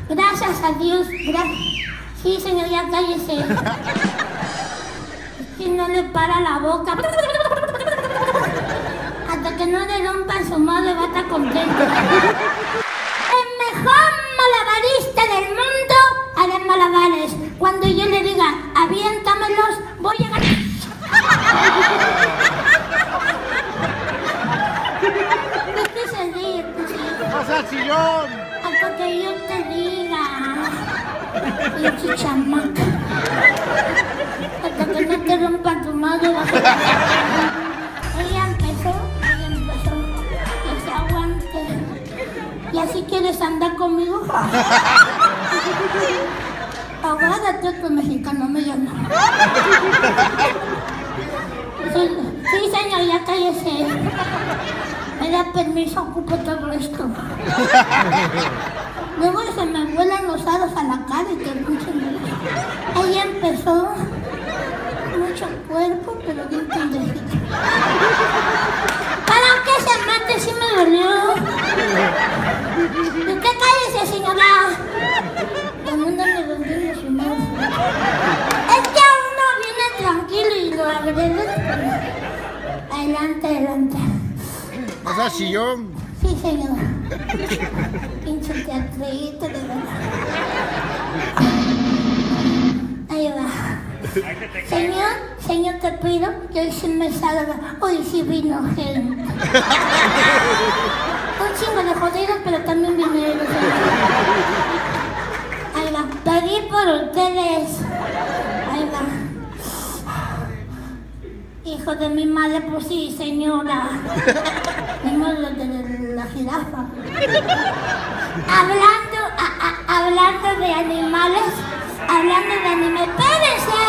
Gracias a Dios, Sí, señor, ya cállese. Es que no le para la boca. Hasta que no le rompan su madre va a estar contento. El mejor malabarista del mundo hará malabares. Cuando yo le diga, aviéntamelos, voy a ganar. ¿Qué quise decir? ¡Pasa al sillón! Hasta que yo te diga. Pinche chamaca. Hasta que no te rompa tu madre vas a ganar. Ella empezó. Que se aguante. ¿Y así quieres andar conmigo? Agárrate, tu mexicano me llama. Sí, señor, ya cállese. Me da permiso, ocupo todo esto. Luego se me vuelan los aros a la cara y que mucho miedo. Ella empezó mucho cuerpo, pero bien pendejito. ¿Para qué se mate si me dolió? ¿Usted cállese, señora? También me dolió su madre. Es que uno viene tranquilo y lo agrede. Adelante, adelante. ¡Pasa al sillón! Sí, señor. Pinche teatrito, de verdad. Ahí va. Señor, te pido que hoy sí me salga. Hoy sí vino gente. Un chingo de jodidos, pero también vinieron. Ahí va. Pedí por ustedes. Ahí va. Hijo de mi madre, pues sí, señora. Vimos lo de la jirafa. Hablando de animales, espérense.